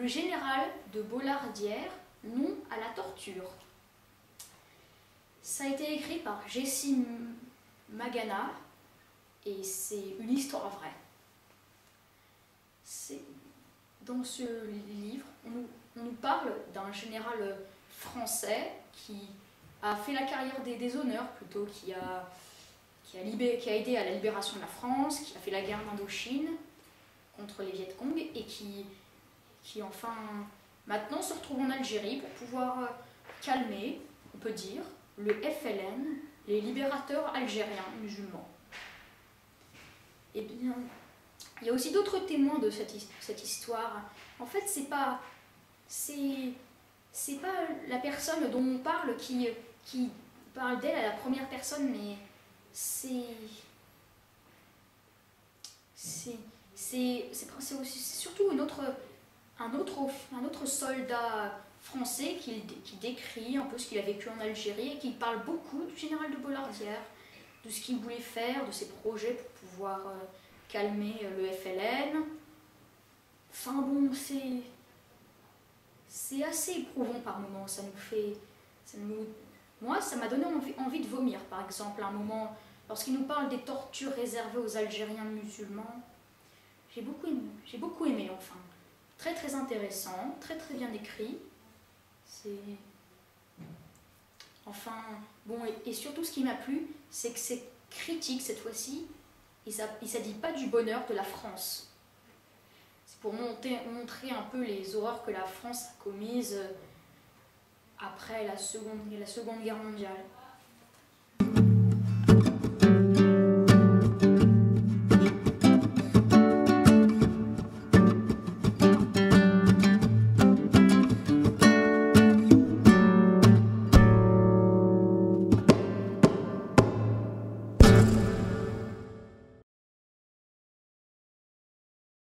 Le général de Bollardière, non à la torture. Ça a été écrit par Jessie Magana et c'est une histoire vraie. Dans ce livre, on nous parle d'un général français qui a fait la carrière des honneurs plutôt, qui a aidé à la libération de la France, qui a fait la guerre d'Indochine contre les Viet Cong et qui enfin maintenant se retrouve en Algérie pour pouvoir calmer, on peut dire, le FLN, les libérateurs algériens musulmans. Eh bien, il y a aussi d'autres témoins de cette histoire. En fait, c'est pas la personne dont on parle qui parle d'elle à la première personne, mais c'est surtout un autre soldat français qui décrit un peu ce qu'il a vécu en Algérie et qui parle beaucoup du général de Bollardière, de ce qu'il voulait faire, de ses projets pour pouvoir calmer le FLN. Enfin bon, c'est assez éprouvant par moments. Moi, ça m'a donné envie de vomir, par exemple, à un moment, lorsqu'il nous parle des tortures réservées aux Algériens musulmans. J'ai beaucoup aimé, enfin. Très très intéressant, très très bien écrit. Enfin, bon, et surtout ce qui m'a plu, c'est que c'est critique cette fois-ci, et ça dit pas du bonheur de la France. C'est pour montrer un peu les horreurs que la France a commises après la Seconde Guerre mondiale.